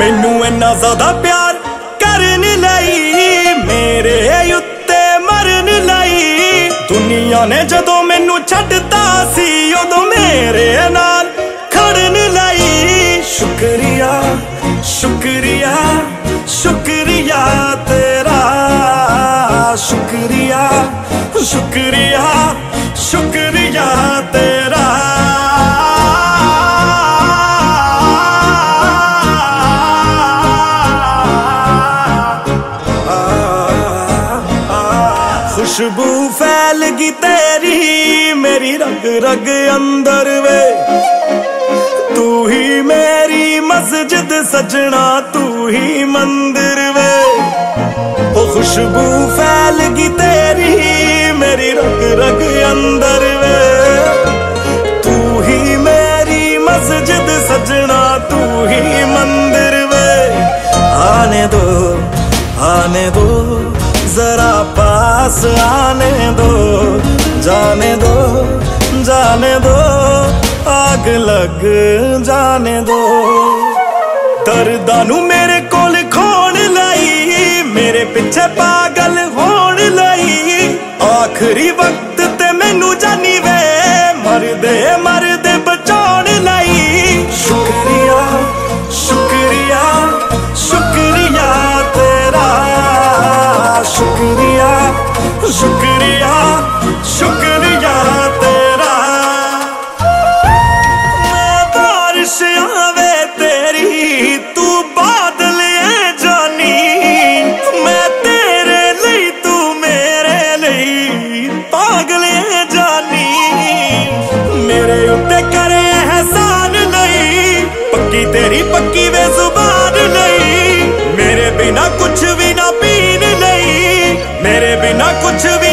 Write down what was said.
मैनू इन्ना ज्यादा प्यार करन लई, मेरे उत्ते मरन लई। दुनिया ने जदों मैनू छड्डता सी उदों मेरे नाल खड़न लई। शुक्रिया शुक्रिया शुक्रिया तेरा, शुक्रिया शुक्रिया शुक्रिया तेरा। खुशबू फैल गई तेरी मेरी रग रग अंदर वे, तू ही मेरी मस्जिद सजना तू ही मंदिर वे। ओ खुशबू फैल गई तेरी मेरी रग रग अंदर वे, तू ही मेरी मस्जिद सजना तू ही मंदिर वे। आने दो जरा पास आने दो, जाने दो जाने दो आग लग जाने दो। दर्दां नू मेरे कोल खोण लई, मेरे पिछे पागल होण लई। आखिरी वक्त ते मैनू जानी वे मरदे मरदे बचाउण लई। शुक्रिया शुक्रिया शुक्रिया तेरा, शुक्रिया शुक्रिया शुक्रिया तेरा। मैं बारिश आवे तेरी तू बादल है जानी, मैं तेरे लिए तू मेरे लिए पागल है जानी। मेरे उत्ते करे एहसान नहीं, पक्की तेरी पक्की वे जुबान नहीं। मेरे बिना कुछ भी ना पीन नहीं, मेरे बिना कुछ भी